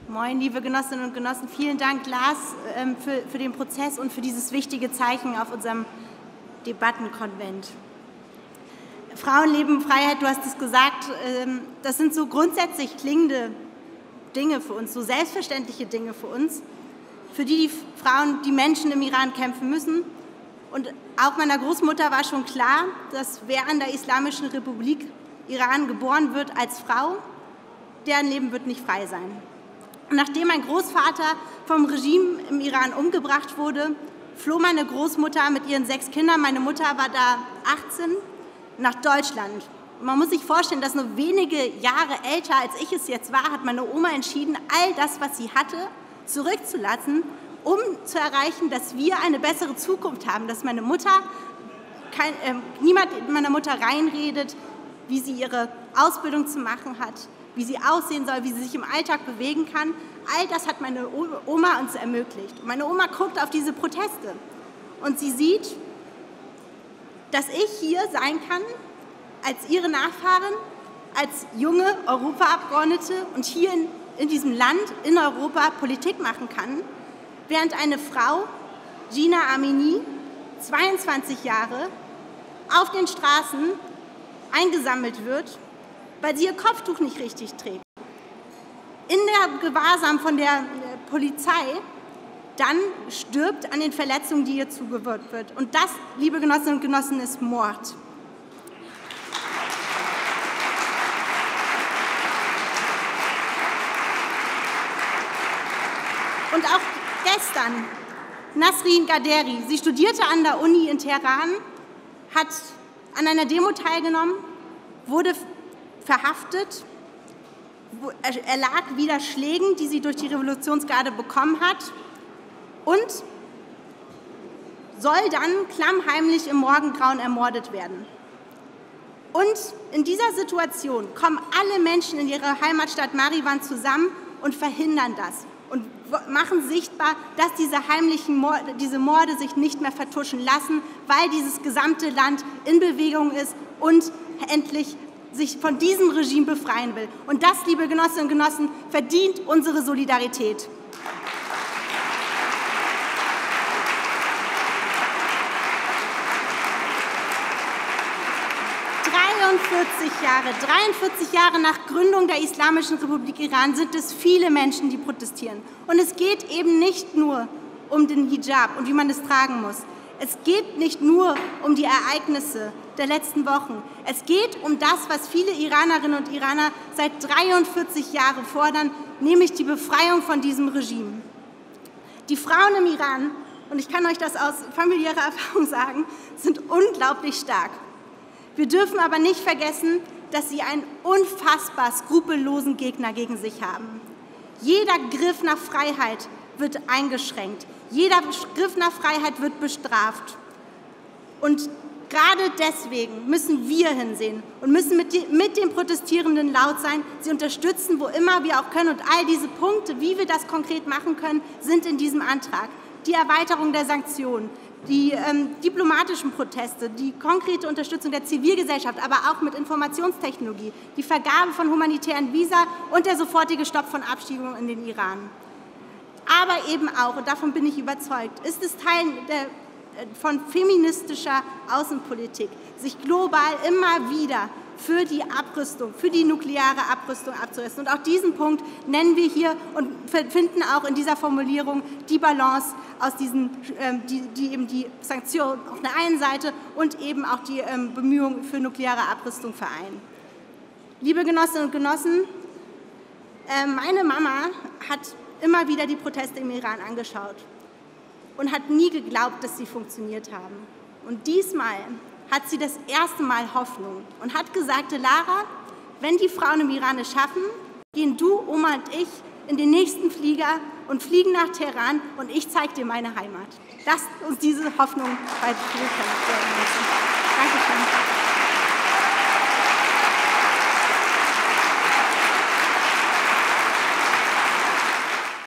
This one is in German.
Moin, liebe Genossinnen und Genossen. Vielen Dank, Lars, für den Prozess und für dieses wichtige Zeichen auf unserem Debattenkonvent. Frauenleben, Freiheit, du hast es gesagt, das sind so grundsätzlich klingende Dinge für uns, so selbstverständliche Dinge für uns, für die Frauen, die Menschen im Iran kämpfen müssen. Und auch meiner Großmutter war schon klar, dass wer an der Islamischen Republik Iran geboren wird als Frau, deren Leben wird nicht frei sein. Und nachdem mein Großvater vom Regime im Iran umgebracht wurde, floh meine Großmutter mit ihren 6 Kindern, meine Mutter war da 18, nach Deutschland. Man muss sich vorstellen, dass nur wenige Jahre älter als ich es jetzt war, hat meine Oma entschieden, all das, was sie hatte, zurückzulassen, um zu erreichen, dass wir eine bessere Zukunft haben, dass meine Mutter, niemand in meiner Mutter reinredet, wie sie ihre Ausbildung zu machen hat, wie sie aussehen soll, wie sie sich im Alltag bewegen kann. All das hat meine Oma uns ermöglicht. Und meine Oma guckt auf diese Proteste und sie sieht, dass ich hier sein kann als ihre Nachfahrin, als junge Europaabgeordnete und hier in diesem Land, in Europa, Politik machen kann, während eine Frau, Jina Amini, 22 Jahre, auf den Straßen eingesammelt wird, weil sie ihr Kopftuch nicht richtig trägt. In der Gewahrsam von der Polizei dann stirbt an den Verletzungen, die ihr zugefügt wird. Und das, liebe Genossinnen und Genossen, ist Mord. Und auch gestern, Nasrin Gaderi, sie studierte an der Uni in Teheran, hat an einer Demo teilgenommen, wurde verhaftet, erlag wieder Schlägen, die sie durch die Revolutionsgarde bekommen hat und soll dann klammheimlich im Morgengrauen ermordet werden. Und in dieser Situation kommen alle Menschen in ihrer Heimatstadt Mariwan zusammen und verhindern das und machen sichtbar, dass diese Morde sich nicht mehr vertuschen lassen, weil dieses gesamte Land in Bewegung ist und endlich sich von diesem Regime befreien will. Und das, liebe Genossinnen und Genossen, verdient unsere Solidarität. 43 Jahre nach Gründung der Islamischen Republik Iran sind es viele Menschen, die protestieren. Und es geht eben nicht nur um den Hijab und wie man es tragen muss. Es geht nicht nur um die Ereignisse der letzten Wochen. Es geht um das, was viele Iranerinnen und Iraner seit 43 Jahren fordern, nämlich die Befreiung von diesem Regime. Die Frauen im Iran, und ich kann euch das aus familiärer Erfahrung sagen, sind unglaublich stark. Wir dürfen aber nicht vergessen, dass sie einen unfassbar skrupellosen Gegner gegen sich haben. Jeder Griff nach Freiheit wird eingeschränkt. Jeder Griff nach Freiheit wird bestraft. Und gerade deswegen müssen wir hinsehen und müssen mit den Protestierenden laut sein, sie unterstützen, wo immer wir auch können. Und all diese Punkte, wie wir das konkret machen können, sind in diesem Antrag. Die Erweiterung der Sanktionen, die diplomatischen Proteste, die konkrete Unterstützung der Zivilgesellschaft, aber auch mit Informationstechnologie, die Vergabe von humanitären Visa und der sofortige Stopp von Abschiebungen in den Iran. Aber eben auch, und davon bin ich überzeugt, ist es Teil von feministischer Außenpolitik, sich global immer wieder für die Abrüstung, für die nukleare Abrüstung abzurüsten. Und auch diesen Punkt nennen wir hier und finden auch in dieser Formulierung die Balance aus diesen, die eben die Sanktionen auf der einen Seite und eben auch die Bemühungen für nukleare Abrüstung vereinen. Liebe Genossinnen und Genossen, meine Mama hat immer wieder die Proteste im Iran angeschaut und hat nie geglaubt, dass sie funktioniert haben. Und diesmal hat sie das erste Mal Hoffnung und hat gesagt, Lara, wenn die Frauen im Iran es schaffen, gehen du, Oma und ich in den nächsten Flieger und fliegen nach Teheran und ich zeige dir meine Heimat. Lasst uns diese Hoffnung bald führen. Danke schön.